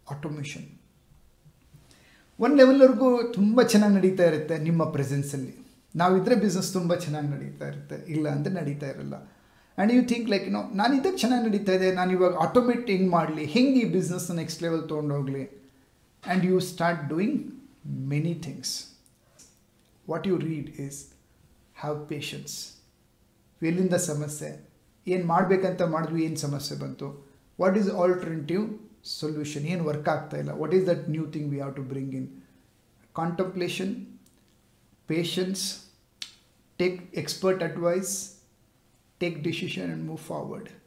Automation. ಒಂದು ಲೆವೆಲ್ವರೆಗೂ ತುಂಬ ಚೆನ್ನಾಗಿ ನಡೀತಾ ಇರುತ್ತೆ ನಿಮ್ಮ ಪ್ರೆಸೆನ್ಸಲ್ಲಿ. ನಾವಿದ್ರೆ ಬಿಸ್ನೆಸ್ ತುಂಬ ಚೆನ್ನಾಗಿ ನಡೀತಾ ಇರುತ್ತೆ, ಇಲ್ಲ ಅಂದರೆ ನಡೀತಾ ಇರಲ್ಲ. ಆ್ಯಂಡ್ ಯು ಥಿಂಕ್ ಲೈಕ್ ನಾನು ಇದಕ್ಕೆ ಚೆನ್ನಾಗಿ ನಡೀತಾ ಇದೆ, ನಾನು ಇವಾಗ ಆಟೋಮೇಟ್ ಹೆಂಗೆ ಮಾಡಲಿ, ಹೆಂಗೆ ಈ ಬಿಸ್ನೆಸ್ನ ನೆಕ್ಸ್ಟ್ ಲೆವೆಲ್ ತೊಗೊಂಡೋಗಲಿ. And you start doing many things. What you read is have patience. ಎಲ್ಲಿಂದ ಸಮಸ್ಯೆ, ಏನು ಮಾಡಬೇಕಂತ ಮಾಡಿದ್ವಿ, ಏನು ಸಮಸ್ಯೆ ಬಂತು, ವಾಟ್ ಈಸ್ ಆಲ್ಟರ್ನೇಟಿವ್ ಸೊಲ್ಯೂಷನ್, ಏನು ವರ್ಕ್ ಆಗ್ತಾ ಇಲ್ಲ, what is that new thing we have to bring in. Contemplation, patience, take expert advice, take decision and move forward.